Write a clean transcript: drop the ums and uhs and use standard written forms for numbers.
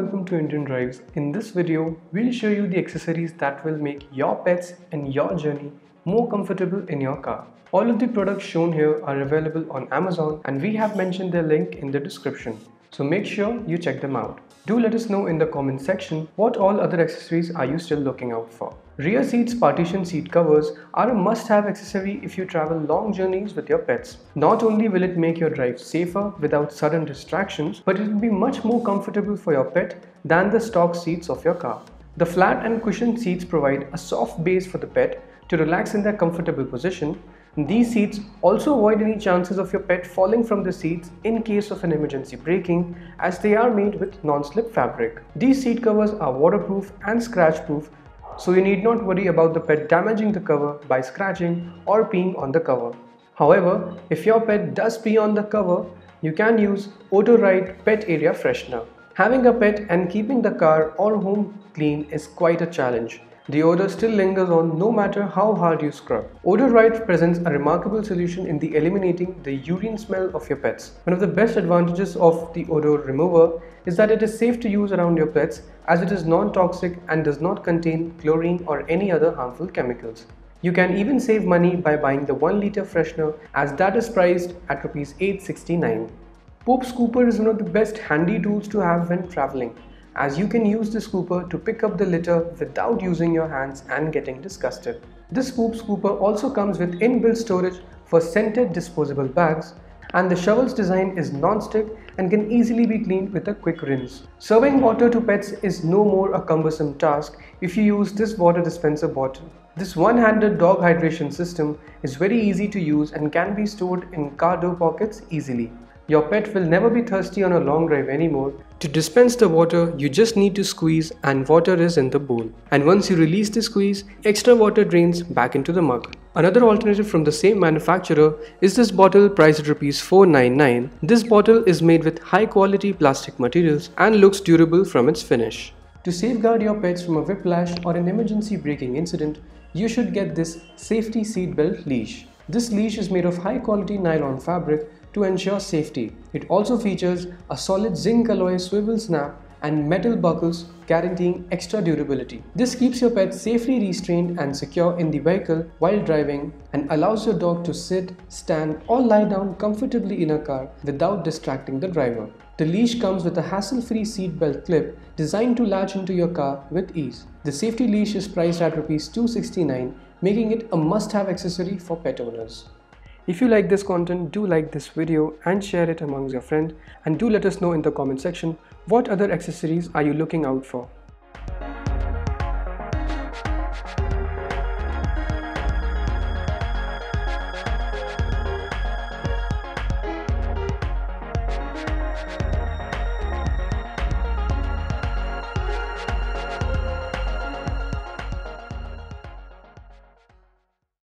welcome to Indian Drives. In this video, we'll show you the accessories that will make your pets and your journey more comfortable in your car. All of the products shown here are available on Amazon and we have mentioned their link in the description. So make sure you check them out. Do let us know in the comment section what all other accessories are you still looking out for. Rear seats partition seat covers are a must-have accessory if you travel long journeys with your pets. Not only will it make your drive safer without sudden distractions, but it will be much more comfortable for your pet than the stock seats of your car. The flat and cushioned seats provide a soft base for the pet to relax in their comfortable position. These seats also avoid any chances of your pet falling from the seats in case of an emergency braking, as they are made with non-slip fabric. These seat covers are waterproof and scratch-proof, so you need not worry about the pet damaging the cover by scratching or peeing on the cover. However, if your pet does pee on the cover, you can use Odor-Rite Pet Area Freshener. Having a pet and keeping the car or home clean is quite a challenge. The odor still lingers on no matter how hard you scrub. Odor-Rite presents a remarkable solution in the eliminating the urine smell of your pets. One of the best advantages of the odor remover is that it is safe to use around your pets, as it is non-toxic and does not contain chlorine or any other harmful chemicals. You can even save money by buying the 1 liter freshener, as that is priced at Rs 869. Poop Scooper is one of the best handy tools to have when traveling, as you can use the scooper to pick up the litter without using your hands and getting disgusted. This poop scooper also comes with inbuilt storage for scented disposable bags, and the shovel's design is non-stick and can easily be cleaned with a quick rinse. Serving water to pets is no more a cumbersome task if you use this water dispenser bottle. This one-handed dog hydration system is very easy to use and can be stored in car door pockets easily. Your pet will never be thirsty on a long drive anymore. To dispense the water, you just need to squeeze and water is in the bowl. And once you release the squeeze, extra water drains back into the mug. Another alternative from the same manufacturer is this bottle priced at Rs 499. This bottle is made with high quality plastic materials and looks durable from its finish. To safeguard your pets from a whiplash or an emergency braking incident, you should get this safety seatbelt leash. This leash is made of high quality nylon fabric to ensure safety. It also features a solid zinc alloy swivel snap and metal buckles guaranteeing extra durability. This keeps your pet safely restrained and secure in the vehicle while driving and allows your dog to sit, stand or lie down comfortably in a car without distracting the driver. The leash comes with a hassle-free seatbelt clip designed to latch into your car with ease. The safety leash is priced at Rs 269, making it a must-have accessory for pet owners. If you like this content, do like this video and share it amongst your friends, and do let us know in the comment section what other accessories are you looking out for.